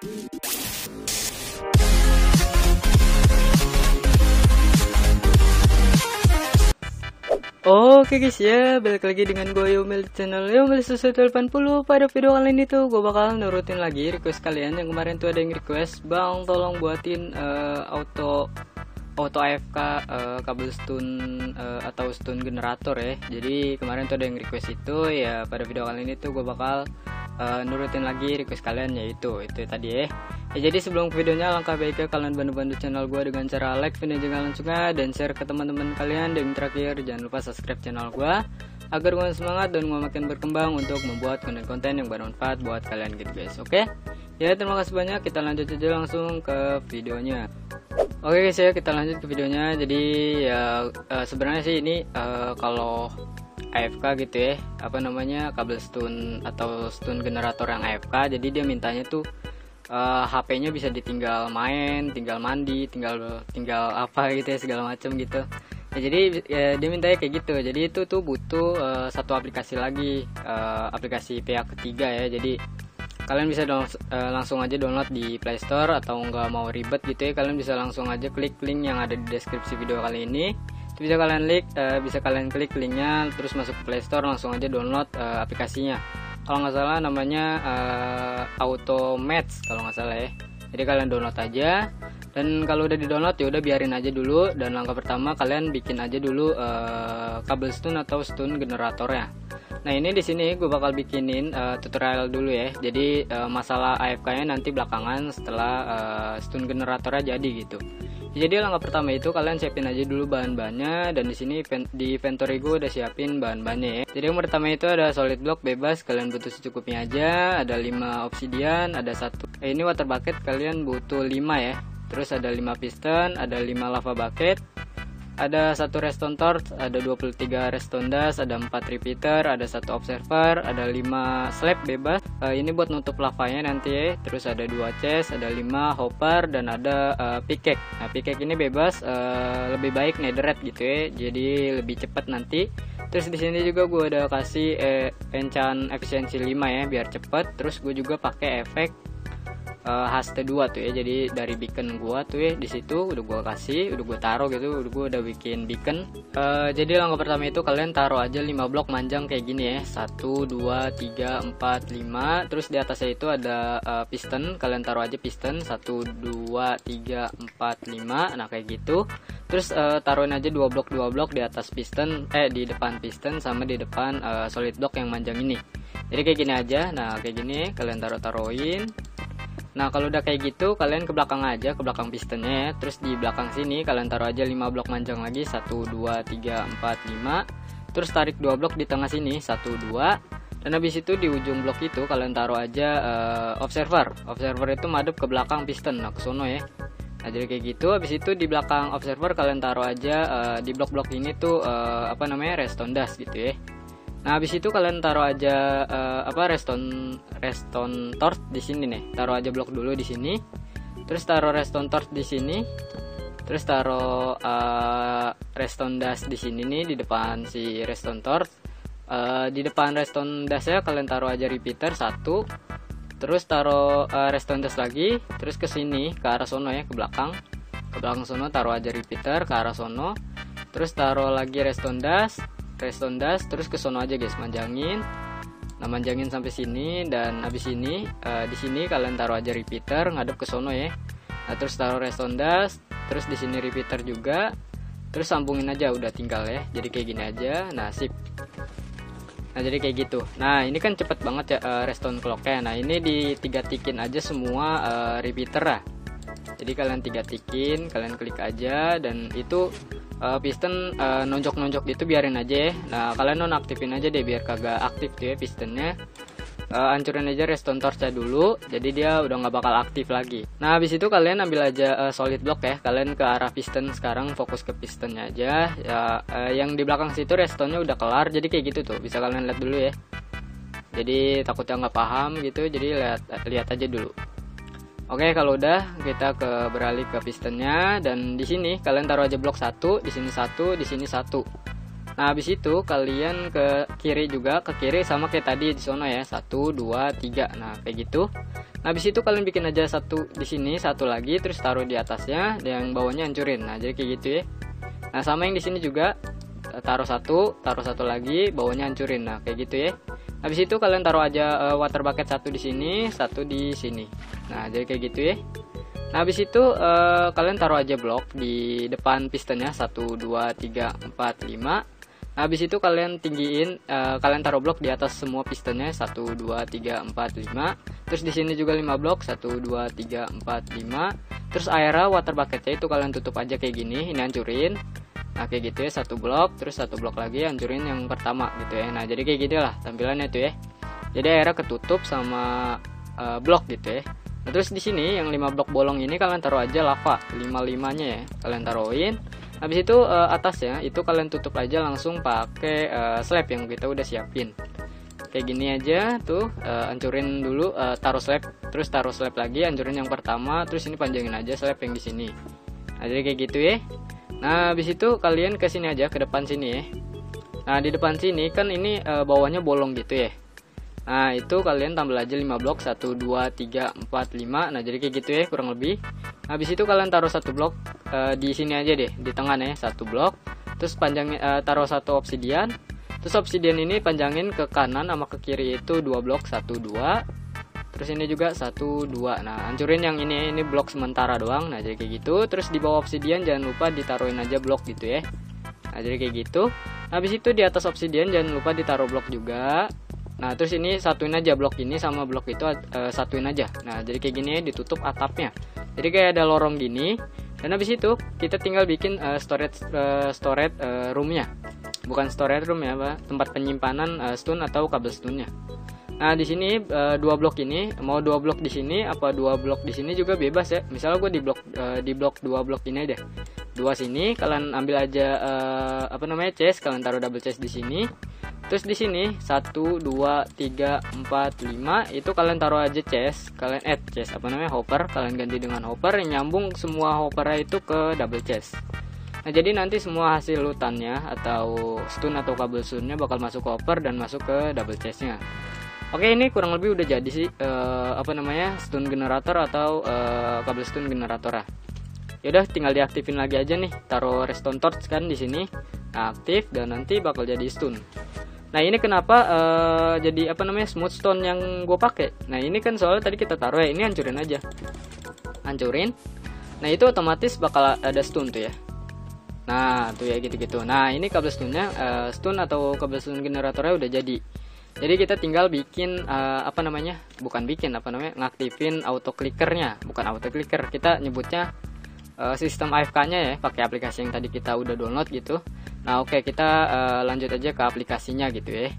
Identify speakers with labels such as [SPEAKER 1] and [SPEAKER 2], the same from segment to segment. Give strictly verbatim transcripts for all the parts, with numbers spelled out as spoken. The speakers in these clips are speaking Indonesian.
[SPEAKER 1] Oke guys ya, balik lagi dengan gue Yomel di channel Yomel Susu delapan puluh. Pada video kali ini tuh gue bakal nurutin lagi request kalian yang kemarin tuh ada yang request, "Bang, tolong buatin uh, auto auto A F K uh, kabel stun uh, atau stun generator ya." Jadi kemarin tuh ada yang request itu ya. Pada video kali ini tuh gue bakal uh, nurutin lagi request kalian, yaitu itu tadi ya. Ya, jadi sebelum ke videonya, langkah baiknya kalian bantu-bantu channel gue dengan cara like video jangan suka dan share ke teman-teman kalian. Dan terakhir jangan lupa subscribe channel gue agar gue semangat dan gue makin berkembang untuk membuat konten-konten yang bermanfaat buat kalian gitu guys. Oke ya, terima kasih banyak. Kita lanjut aja langsung ke videonya. Oke guys ya, kita lanjut ke videonya. Jadi ya uh, sebenarnya sih ini uh, kalau A F K gitu ya, apa namanya, kabel stun atau stun generator yang A F K. Jadi dia mintanya tuh Uh, H P-nya bisa ditinggal main, tinggal mandi, tinggal tinggal apa gitu ya, segala macam gitu. Ya, jadi ya, dia mintanya kayak gitu. Jadi itu tuh butuh uh, satu aplikasi lagi, uh, aplikasi pihak ketiga ya. Jadi kalian bisa download, uh, langsung aja download di Play Store, atau nggak mau ribet gitu ya, kalian bisa langsung aja klik link yang ada di deskripsi video kali ini. Itu bisa kalian klik, uh, bisa kalian klik linknya, terus masuk ke Play Store, langsung aja download uh, aplikasinya. Kalau nggak salah namanya uh, Auto Match kalau nggak salah ya. Jadi kalian download aja, dan kalau udah di download ya udah biarin aja dulu. Dan langkah pertama kalian bikin aja dulu uh, kabel stun atau stun generatornya. Nah ini di sini gue bakal bikinin uh, tutorial dulu ya. Jadi uh, masalah A F K-nya nanti belakangan setelah uh, stun generatornya jadi gitu. Jadi langkah pertama itu kalian siapin aja dulu bahan-bahannya, dan di sini di inventory gue udah siapin bahan-bahannya ya. Jadi yang pertama itu ada solid block bebas, kalian butuh secukupnya aja. Ada lima obsidian, ada satu. Eh, ini water bucket kalian butuh lima ya. Terus ada lima piston, ada lima lava bucket, ada satu redstone torch, ada dua puluh tiga redstone dust, ada empat repeater, ada satu observer, ada lima slab bebas. Uh, ini buat nutup lavanya nanti ya. Terus ada dua chest, ada lima hopper, dan ada uh, pickaxe. Nah, pickaxe ini bebas, uh, lebih baik netherite gitu ya. Jadi lebih cepat nanti. Terus di sini juga gue udah kasih eh, enchant efisiensi lima ya biar cepat. Terus gue juga pakai efek Uh, haste dua tuh ya. Jadi dari beacon gua tuh ya, di situ udah gua kasih, udah gua taruh gitu, udah gua udah bikin beacon. Uh, jadi langkah pertama itu kalian taruh aja lima blok manjang kayak gini ya. satu, dua, tiga, empat, lima. Terus di atasnya itu ada uh, piston, kalian taruh aja piston satu, dua, tiga, empat, lima. Nah kayak gitu. Terus uh, taruhin aja dua blok dua blok di atas piston, eh di depan piston sama di depan uh, solid block yang manjang ini. Jadi kayak gini aja. Nah kayak gini kalian taruh-taruhin. Nah kalau udah kayak gitu kalian ke belakang aja, ke belakang pistonnya ya. Terus di belakang sini kalian taruh aja lima blok manjang lagi, satu, dua, tiga, empat, lima. Terus tarik dua blok di tengah sini, satu, dua. Dan habis itu di ujung blok itu kalian taruh aja uh, observer. Observer itu madep ke belakang piston, nah ke sono ya. Nah jadi kayak gitu. Habis itu di belakang observer kalian taruh aja uh, di blok-blok ini tuh uh, apa namanya, redstone dust gitu ya. Nah habis itu kalian taruh aja uh, apa redstone redstone torch di sini nih. Taruh aja blok dulu di sini. Terus taruh redstone torch di sini. Terus taruh uh, redstone dust di sini nih di depan si redstone torch. Uh, di depan redstone dust ya kalian taruh aja repeater satu. Terus taruh uh, redstone dust lagi. Terus ke sini ke arah sono ya, ke belakang. Ke belakang sono taruh aja repeater ke arah sono. Terus taruh lagi redstone dust. redstone dust, terus ke sono aja guys, manjangin. Nah manjangin sampai sini, dan habis ini uh, di sini kalian taruh aja repeater ngadep ke sono ya. Nah terus taruh redstone dust, terus di sini repeater juga, terus sambungin aja, udah tinggal ya. Jadi kayak gini aja. Nah sip. Nah jadi kayak gitu. Nah ini kan cepet banget ya uh, redstone clocknya. Nah ini di tiga tikin aja semua uh, repeater lah. Jadi kalian tiga tikin, kalian klik aja, dan itu Uh, piston uh, nonjok-nonjok gitu biarin aja ya. Nah kalian nonaktifin aja deh biar kagak aktif tuh ya pistonnya. Uh, hancurin aja redstone torch-nya dulu, jadi dia udah nggak bakal aktif lagi. Nah habis itu kalian ambil aja uh, solid block ya. Kalian ke arah piston sekarang, fokus ke pistonnya aja ya. Uh, yang di belakang situ redstone-nya udah kelar, jadi kayak gitu tuh, bisa kalian lihat dulu ya. Jadi takutnya nggak paham gitu, jadi lihat lihat aja dulu. Oke, kalau udah kita ke beralih ke pistonnya, dan di sini kalian taruh aja blok satu, di sini satu, di sini satu. Nah, habis itu kalian ke kiri juga, ke kiri sama kayak tadi di sono ya. satu, dua, tiga. Nah, kayak gitu. Nah, habis itu kalian bikin aja satu di sini, satu lagi terus taruh di atasnya, yang bawahnya hancurin. Nah, jadi kayak gitu ya. Nah, sama yang di sini juga taruh satu, taruh satu lagi, bawahnya hancurin. Nah, kayak gitu ya. Habis itu kalian taruh aja uh, water bucket satu di sini, satu di sini. Nah, jadi kayak gitu ya. Nah, habis itu uh, kalian taruh aja blok di depan pistonnya satu, dua, tiga, empat, lima. Nah, habis itu kalian tinggiin, uh, kalian taruh blok di atas semua pistonnya satu, dua, tiga, empat, lima. Terus di sini juga lima blok satu, dua, tiga, empat, lima. Terus airnya water bucketnya itu kalian tutup aja kayak gini, ini hancurin. Nah, kayak gitu ya, satu blok, terus satu blok lagi hancurin yang pertama gitu ya. Nah, jadi kayak gitu lah tampilannya tuh ya. Jadi airnya ketutup sama uh, blok gitu ya. Nah, terus di sini yang lima blok bolong ini kalian taruh aja lava lima-limanya ya. Kalian taruhin. Habis itu uh, atasnya itu kalian tutup aja langsung pakai uh, slab yang kita udah siapin. Kayak gini aja tuh, uh, hancurin dulu, uh, taruh slab, terus taruh slab lagi, hancurin yang pertama, terus ini panjangin aja slab yang di sini. Nah, jadi kayak gitu ya. Nah, habis itu kalian ke sini aja, ke depan sini ya. Nah, di depan sini kan ini uh, bawahnya bolong gitu ya. Nah, itu kalian tambah aja lima blok satu, dua, tiga, empat, lima. Nah, jadi kayak gitu ya kurang lebih. Habis itu kalian taruh satu blok uh, di sini aja deh, di tengah nih satu blok. Terus panjangin uh, taruh satu obsidian. Terus obsidian ini panjangin ke kanan sama ke kiri itu dua blok satu, dua. Terus ini juga satu, dua. Nah, hancurin yang ini, ini blok sementara doang. Nah, jadi kayak gitu. Terus di bawah obsidian jangan lupa ditaruhin aja blok gitu ya. Nah, jadi kayak gitu. Habis itu di atas obsidian jangan lupa ditaruh blok juga. Nah, terus ini satuin aja blok ini sama blok itu uh, satuin aja. Nah, jadi kayak gini ya, ditutup atapnya. Jadi kayak ada lorong gini. Dan habis itu kita tinggal bikin uh, storage uh, storage uh, roomnya. Bukan storage room ya, Pak. Tempat penyimpanan uh, stun atau kabel stunnya. Nah, di sini uh, dua blok ini, mau dua blok di sini apa dua blok di sini juga bebas ya. Misalnya gue di blok uh, di blok dua blok ini aja. Dua sini kalian ambil aja uh, apa namanya chest, kalian taruh double chest di sini. Terus di sini satu, dua, tiga, empat, lima itu kalian taruh aja chest, kalian add chest apa namanya hopper, kalian ganti dengan hopper yang nyambung semua hoppernya itu ke double chest. Nah, jadi nanti semua hasil lutannya atau stun atau kabel stunnya bakal masuk ke hopper dan masuk ke double chestnya. Oke, ini kurang lebih udah jadi sih uh, apa namanya stun generator atau uh, kabel stun generator. Yaudah, tinggal diaktifin lagi aja nih, taruh redstone torch kan di sini, nah, aktif dan nanti bakal jadi stun. Nah, ini kenapa uh, jadi apa namanya smooth stone yang gue pakai. Nah, ini kan soalnya tadi kita taruh ya, ini hancurin aja, hancurin. Nah, itu otomatis bakal ada stun tuh ya. Nah, tuh ya gitu-gitu. Nah, ini kabel stunnya, uh, stun atau kabel stun generatornya udah jadi. Jadi kita tinggal bikin uh, apa namanya, bukan bikin apa namanya, ngaktifin auto clickernya, bukan auto clicker, kita nyebutnya uh, sistem A F K-nya ya, pakai aplikasi yang tadi kita udah download gitu. Nah, oke, okay, kita uh, lanjut aja ke aplikasinya gitu ya.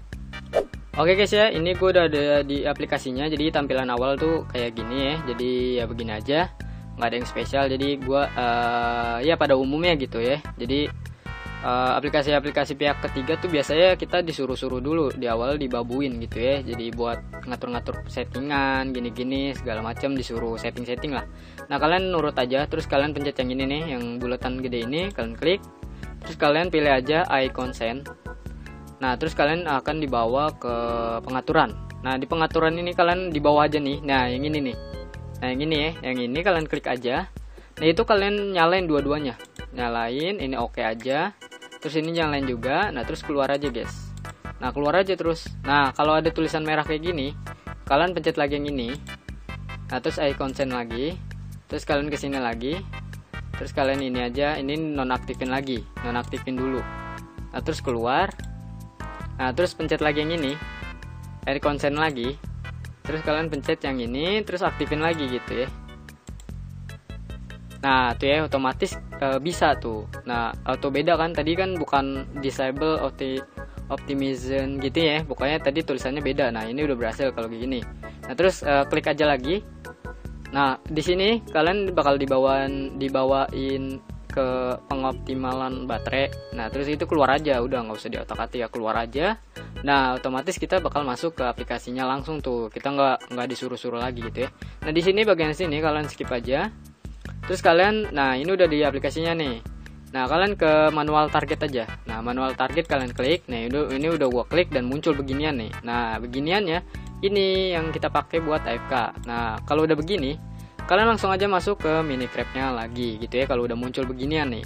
[SPEAKER 1] Oke okay guys ya, ini gue udah ada di aplikasinya. Jadi tampilan awal tuh kayak gini ya. Jadi ya begini aja, nggak ada yang spesial. Jadi gue uh, ya pada umumnya gitu ya. Jadi aplikasi-aplikasi uh, pihak ketiga tuh biasanya kita disuruh-suruh dulu di awal, dibabuin gitu ya. Jadi buat ngatur-ngatur settingan gini-gini segala macam, disuruh setting-setting lah. Nah, kalian nurut aja, terus kalian pencet yang ini nih, yang bulatan gede ini, kalian klik. Terus kalian pilih aja I consent. Nah, terus kalian akan dibawa ke pengaturan. Nah, di pengaturan ini kalian di bawah aja nih. Nah, yang ini nih. Nah, yang ini ya, yang ini kalian klik aja. Nah, itu kalian nyalain dua-duanya. Nyalain, ini oke okay aja. Terus ini nyalain juga. Nah, terus keluar aja, guys. Nah, keluar aja terus. Nah, kalau ada tulisan merah kayak gini, kalian pencet lagi yang ini. Nah, terus I consent lagi. Terus kalian kesini lagi. Terus kalian ini aja, ini nonaktifin lagi, nonaktifin dulu. Nah, terus keluar. Nah, terus pencet lagi yang ini, add consent lagi. Terus kalian pencet yang ini, terus aktifin lagi gitu ya. Nah, tuh ya, otomatis e, bisa tuh. Nah, auto beda kan, tadi kan bukan disable opti optimism gitu ya. Pokoknya tadi tulisannya beda. Nah, ini udah berhasil kalau kayak gini. Nah, terus e, klik aja lagi. Nah, di sini kalian bakal dibawain dibawain ke pengoptimalan baterai. Nah, terus itu keluar aja, udah nggak usah diotak-atik ya, keluar aja. Nah, otomatis kita bakal masuk ke aplikasinya langsung tuh. Kita nggak nggak disuruh-suruh lagi gitu ya. Nah, di sini bagian sini kalian skip aja. Terus kalian, nah ini udah di aplikasinya nih. Nah, kalian ke manual target aja. Nah, manual target kalian klik. Nah, ini, ini udah gua klik dan muncul beginian nih. Nah, beginiannya ini yang kita pakai buat A F K. Nah, kalau udah begini, kalian langsung aja masuk ke Minecraft-nya lagi gitu ya, kalau udah muncul beginian nih.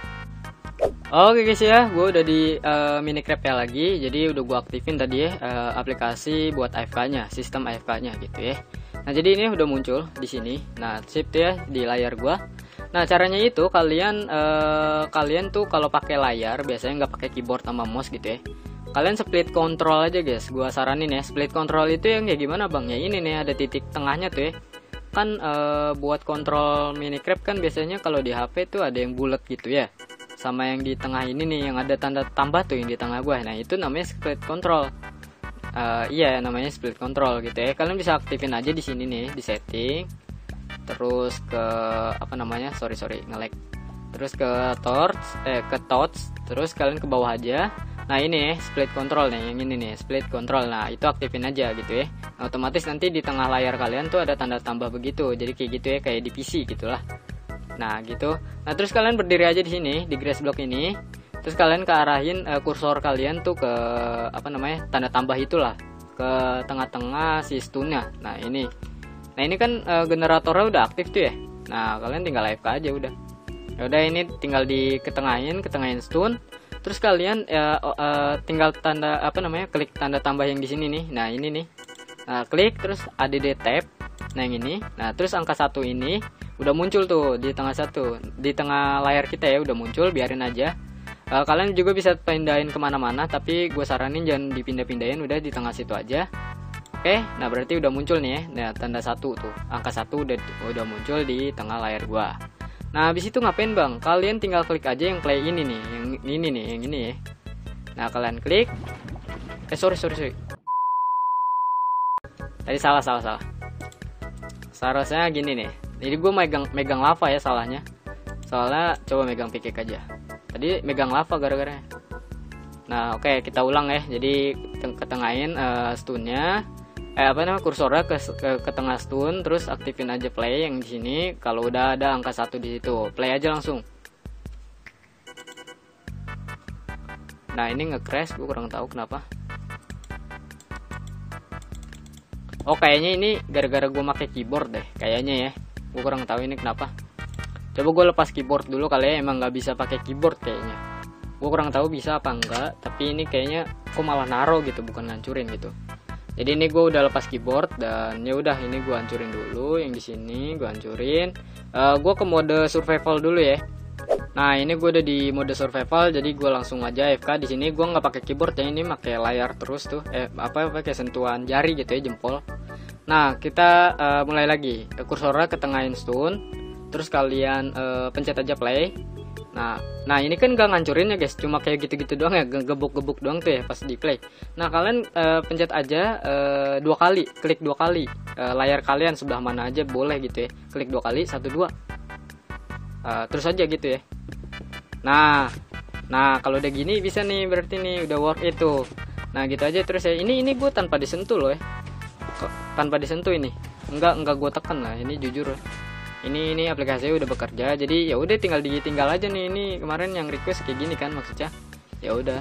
[SPEAKER 1] Oke guys ya, gue udah di uh, Minecraft-nya lagi. Jadi udah gue aktifin tadi ya uh, aplikasi buat A F K-nya, sistem A F K-nya gitu ya. Nah, jadi ini udah muncul di sini. Nah, sip ya di layar gua. Nah, caranya itu kalian uh, kalian tuh kalau pakai layar biasanya nggak pakai keyboard sama mouse gitu ya. Kalian split control aja guys. Gua saranin ya, split control itu yang kayak gimana bang? Ya ini nih ada titik tengahnya tuh ya. Kan uh, buat kontrol Minecraft kan biasanya kalau di H P tuh ada yang bulat gitu ya. Sama yang di tengah ini nih yang ada tanda tambah tuh yang di tengah gua. Nah, itu namanya split control. Uh, iya namanya split control gitu ya. Kalian bisa aktifin aja di sini nih di setting. Terus ke apa namanya sorry sorry nge-lag terus ke torch eh ke touch terus kalian ke bawah aja. Nah, ini ya split control nih, yang ini nih split control. Nah, itu aktifin aja gitu ya. Nah, otomatis nanti di tengah layar kalian tuh ada tanda tambah begitu, jadi kayak gitu ya, kayak di P C gitulah. Nah, gitu. Nah, terus kalian berdiri aja di sini di grass block ini, terus kalian ke arahin uh, kursor kalian tuh ke apa namanya tanda tambah itulah, ke tengah-tengah si stunnya. Nah, ini Nah ini kan e, generatornya udah aktif tuh ya. Nah, kalian tinggal A F K aja udah. Ya udah, ini tinggal di ketengahin, ketengahin stun. Terus kalian e, e, tinggal tanda apa namanya? Klik tanda tambah yang di sini nih. Nah, ini nih. Nah, klik terus add tab. Nah, yang ini. Nah, terus angka satu ini udah muncul tuh di tengah satu. Di tengah layar kita ya udah muncul, biarin aja. E, kalian juga bisa pindahin kemana-mana, tapi gue saranin jangan dipindah-pindahin, udah di tengah situ aja. Oke, nah berarti udah muncul nih ya. Nah, tanda satu tuh, angka satu udah udah muncul di tengah layar gua. Nah, habis itu ngapain bang? Kalian tinggal klik aja yang play ini nih, yang ini nih, yang ini ya. Nah, kalian klik. Eh sorry sorry sorry. Tadi salah salah salah. Seharusnya gini nih. Jadi gua megang megang lava ya salahnya. Soalnya coba megang pickaxe aja. Tadi megang lava gara-gara. Nah, oke okay, kita ulang ya. Jadi ketengahin uh, stunnya. Eh apa namanya kursornya ke, ke ke tengah stun, terus aktifin aja play yang di sini. Kalau udah ada angka satu di situ, play aja langsung. Nah, ini nge-crash, gue kurang tahu kenapa. Oh, kayaknya ini gara-gara gue pakai keyboard deh, kayaknya ya. Gue kurang tahu ini kenapa. Coba gue lepas keyboard dulu kali ya, emang nggak bisa pakai keyboard kayaknya. Gue kurang tahu bisa apa enggak, tapi ini kayaknya kok malah naro gitu, bukan ngancurin gitu. Jadi ini gue udah lepas keyboard dan ya udah ini gue hancurin dulu yang di sini gue hancurin. Uh, gue ke mode survival dulu ya. Nah, ini gue udah di mode survival, jadi gue langsung aja A F K di sini. Gue nggak pakai keyboard ya, ini pakai layar terus tuh. Eh apa pakai sentuhan jari gitu ya, jempol. Nah, kita uh, mulai lagi. Kursornya ke tengahin stun. Terus kalian uh, pencet aja play. Nah, nah ini kan gak ngancurin ya guys, cuma kayak gitu-gitu doang ya, gebuk-gebuk doang tuh ya pas di play. Nah, kalian uh, pencet aja uh, dua kali, klik dua kali uh, layar kalian sebelah mana aja boleh gitu ya, klik dua kali, satu dua, uh, terus aja gitu ya. Nah, nah kalau udah gini bisa nih, berarti nih udah work itu. Nah gitu aja terus ya. Ini ini gue tanpa disentuh loh ya, kok tanpa disentuh ini, enggak enggak gue tekan lah, ini jujur. Ini ini aplikasinya udah bekerja, jadi ya udah tinggal ditinggal aja nih. Ini kemarin yang request kayak gini kan maksudnya. Ya udah.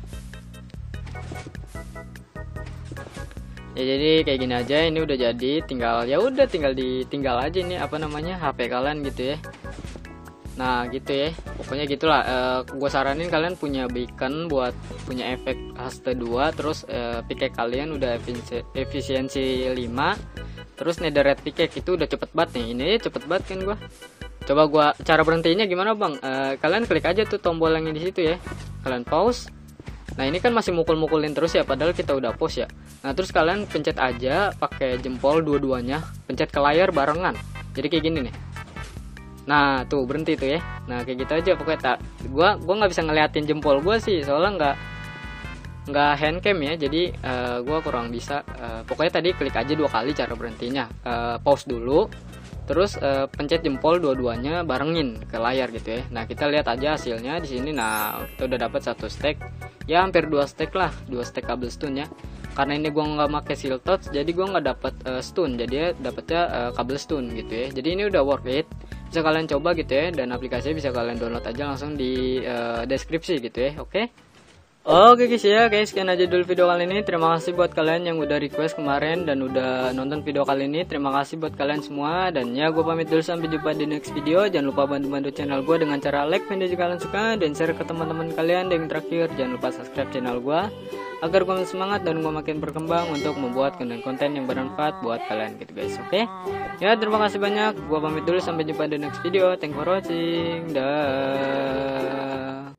[SPEAKER 1] Ya jadi kayak gini aja, ini udah jadi, tinggal ya udah tinggal ditinggal aja nih apa namanya H P kalian gitu ya. Nah, gitu ya. Pokoknya gitulah. E, gue saranin kalian punya beacon buat punya efek H T dua, terus e, pickaxe kalian udah efisiensi, efisiensi lima. Terus netherite pickaxe itu udah cepet banget nih. Ini cepet banget kan gua. Coba gua cara berhentinya gimana, Bang? E, kalian klik aja tuh tombol yang di situ ya. Kalian pause. Nah, ini kan masih mukul-mukulin terus ya, padahal kita udah pause ya. Nah, terus kalian pencet aja pakai jempol dua-duanya, pencet ke layar barengan. Jadi kayak gini nih. Nah, tuh berhenti tuh ya. Nah, kayak gitu aja pokoknya. Tak gua gua nggak bisa ngeliatin jempol gua sih, soalnya nggak nggak handcam ya, jadi uh, gue kurang bisa. Uh, pokoknya tadi klik aja dua kali cara berhentinya. Uh, pause dulu, terus uh, pencet jempol dua-duanya barengin ke layar gitu ya. Nah, kita lihat aja hasilnya di sini. Nah, kita udah dapat satu stack, ya hampir dua stack lah, dua stack cobblestone ya. Karena ini gue nggak pakai seal touch, jadi gue nggak dapat uh, stone, jadi dapatnya uh, cobblestone gitu ya. Jadi ini udah worth it. bisa kalian coba gitu ya, dan aplikasinya bisa kalian download aja langsung di uh, deskripsi gitu ya. Oke okay? Oke guys ya, guys sekian aja dulu video kali ini. Terima kasih buat kalian yang udah request kemarin dan udah nonton video kali ini. Terima kasih buat kalian semua. Dan ya gue pamit dulu, sampai jumpa di next video. Jangan lupa bantu-bantu channel gue dengan cara like video jika kalian suka, dan share ke teman-teman kalian. Dan yang terakhir, jangan lupa subscribe channel gue agar gue makin semangat dan gue makin berkembang untuk membuat konten-konten yang bermanfaat buat kalian gitu guys. Oke okay? Ya, terima kasih banyak. Gue pamit dulu, sampai jumpa di next video. Thank you for watching. Dah.